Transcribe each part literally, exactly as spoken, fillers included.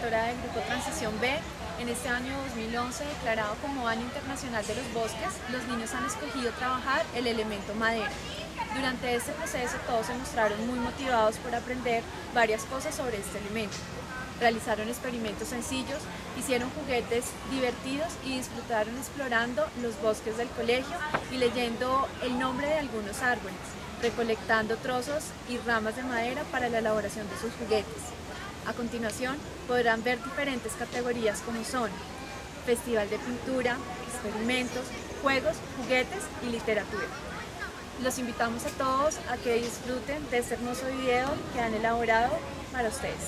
directora del Grupo Transición B. En este año dos mil once, declarado como Año Internacional de los Bosques, los niños han escogido trabajar el elemento madera. Durante este proceso todos se mostraron muy motivados por aprender varias cosas sobre este elemento. Realizaron experimentos sencillos, hicieron juguetes divertidos y disfrutaron explorando los bosques del colegio y leyendo el nombre de algunos árboles, recolectando trozos y ramas de madera para la elaboración de sus juguetes. A continuación podrán ver diferentes categorías como son Festival de Pintura, Experimentos, Juegos, Juguetes y Literatura. Los invitamos a todos a que disfruten de este hermoso video que han elaborado para ustedes.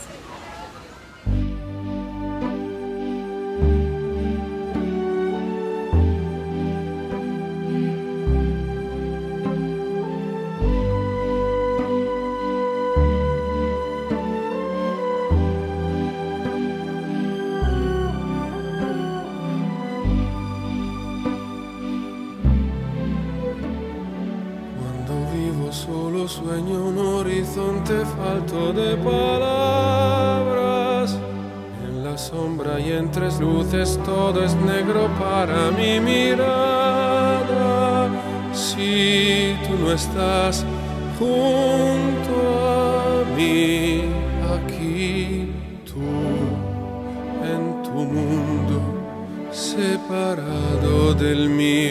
Solo sueño un horizonte falto de palabras. En la sombra y en tres luces todo es negro para mi mirada. Si tú no estás junto a mí, aquí tú en tu mundo separado del mío.